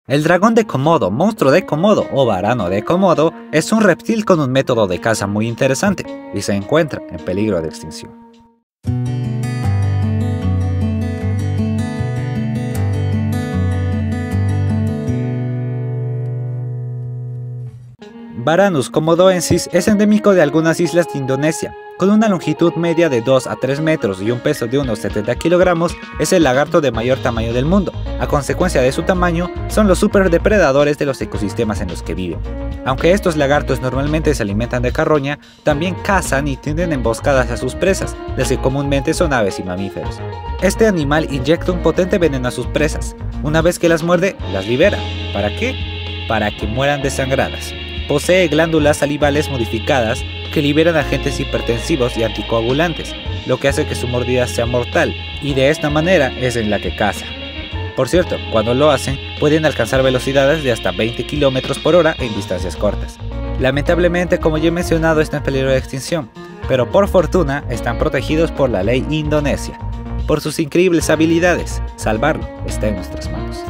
El dragón de Komodo, monstruo de Komodo o varano de Komodo es un reptil con un método de caza muy interesante y se encuentra en peligro de extinción. Varanus komodoensis es endémico de algunas islas de Indonesia. Con una longitud media de 2 a 3 metros y un peso de unos 70 kilogramos, es el lagarto de mayor tamaño del mundo. A consecuencia de su tamaño, son los superdepredadores de los ecosistemas en los que viven. Aunque estos lagartos normalmente se alimentan de carroña, también cazan y tienden emboscadas a sus presas, las que comúnmente son aves y mamíferos. Este animal inyecta un potente veneno a sus presas. Una vez que las muerde, las libera. ¿Para qué? Para que mueran desangradas. Posee glándulas salivales modificadas que liberan agentes hipertensivos y anticoagulantes, lo que hace que su mordida sea mortal, y de esta manera es en la que caza. Por cierto, cuando lo hacen, pueden alcanzar velocidades de hasta 20 km por hora en distancias cortas. Lamentablemente, como ya he mencionado, están en peligro de extinción, pero por fortuna están protegidos por la ley indonesia. Por sus increíbles habilidades, salvarlo está en nuestras manos.